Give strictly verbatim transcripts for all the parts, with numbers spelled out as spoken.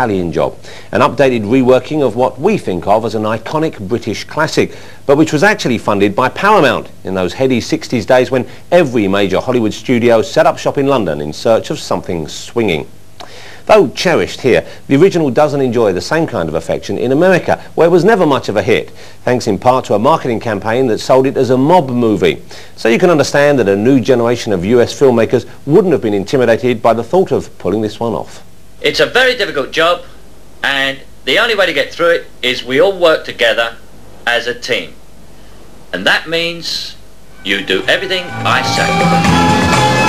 Italian Job, an updated reworking of what we think of as an iconic British classic, but which was actually funded by Paramount in those heady sixties days when every major Hollywood studio set up shop in London in search of something swinging. Though cherished here, the original doesn't enjoy the same kind of affection in America, where it was never much of a hit, thanks in part to a marketing campaign that sold it as a mob movie. So you can understand that a new generation of U S filmmakers wouldn't have been intimidated by the thought of pulling this one off. It's a very difficult job, and the only way to get through it is we all work together as a team. And that means you do everything I say.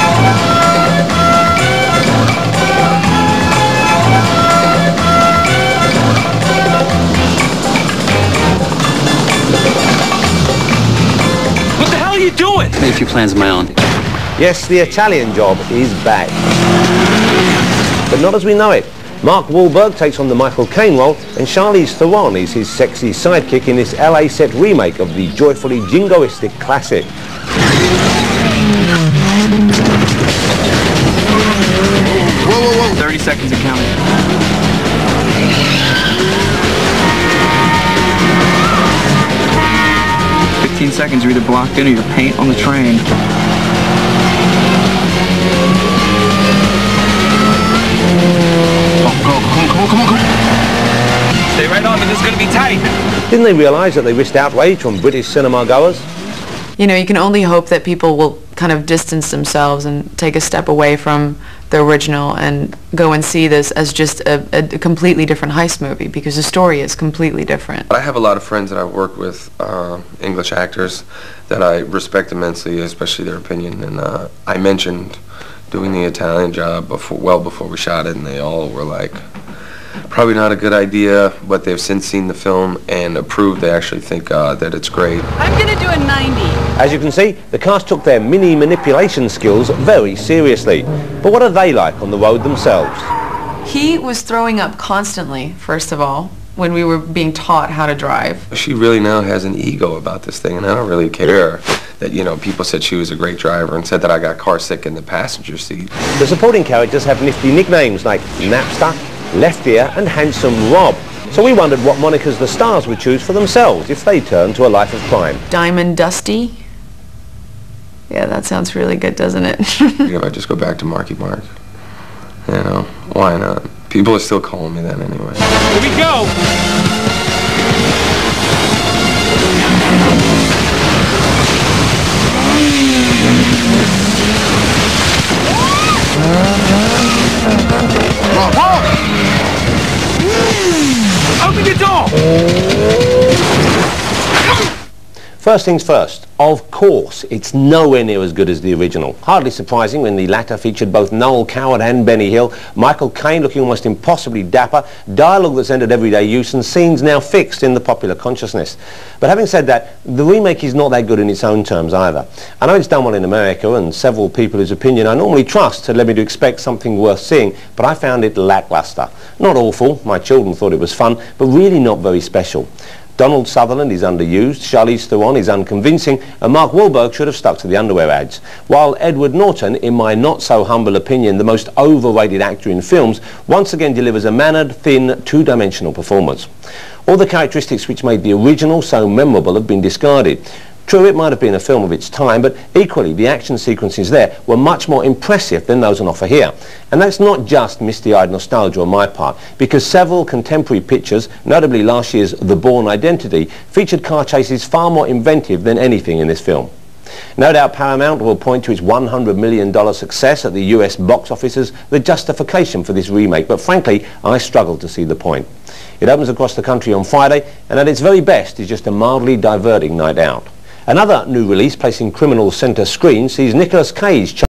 Doing? I made a few plans of my own. Yes, the Italian Job is back. But not as we know it. Mark Wahlberg takes on the Michael Caine role, and Charlize Theron is his sexy sidekick in this L A set remake of the joyfully jingoistic classic. Whoa, whoa, whoa! thirty seconds of counting. fifteen seconds, you're either blocked in or you're paint on the train. Oh, go, come on, come on, come on. Stay right on me, this is going to be tight. Didn't they realise that they risked outrage from British cinema goers? You know, you can only hope that people will kind of distance themselves and take a step away from the original and go and see this as just a, a completely different heist movie, because the story is completely different. I have a lot of friends that I've worked with, uh, English actors, that I respect immensely, especially their opinion, and uh, I mentioned doing the Italian Job before, well before we shot it, and they all were like, probably not a good idea, but they've since seen the film and approved. They actually think uh, that it's great. I'm gonna do a ninety. As you can see, the cast took their mini manipulation skills very seriously. But what are they like on the road themselves? He was throwing up constantly, first of all, when we were being taught how to drive. She really now has an ego about this thing, and I don't really care that, you know, people said she was a great driver and said that I got car sick in the passenger seat. The supporting characters have nifty nicknames like Napster, Left Ear and Handsome Rob. So we wondered what monikers the stars would choose for themselves if they turned to a life of crime. Diamond Dusty? Yeah, that sounds really good, doesn't it? If I just go back to Marky Mark, you know, why not? People are still calling me that anyway. Here we go! Open the door! First things first, of course, it's nowhere near as good as the original. Hardly surprising when the latter featured both Noel Coward and Benny Hill, Michael Caine looking almost impossibly dapper, dialogue that's entered everyday use, and scenes now fixed in the popular consciousness. But having said that, the remake is not that good in its own terms either. I know it's done well in America, and several people whose opinion I normally trust had led me to expect something worth seeing, but I found it lackluster. Not awful, my children thought it was fun, but really not very special. Donald Sutherland is underused, Charlize Theron is unconvincing, and Mark Wahlberg should have stuck to the underwear ads. While Edward Norton, in my not-so-humble opinion, the most overrated actor in films, once again delivers a mannered, thin, two-dimensional performance. All the characteristics which made the original so memorable have been discarded. True, it might have been a film of its time, but equally the action sequences there were much more impressive than those on offer here. And that's not just misty-eyed nostalgia on my part, because several contemporary pictures, notably last year's The Bourne Identity, featured car chases far more inventive than anything in this film. No doubt Paramount will point to its one hundred million dollar success at the U S box office as the justification for this remake, but frankly, I struggle to see the point. It opens across the country on Friday, and at its very best is just a mildly diverting night out. Another new release placing criminals centre screen sees Nicolas Cage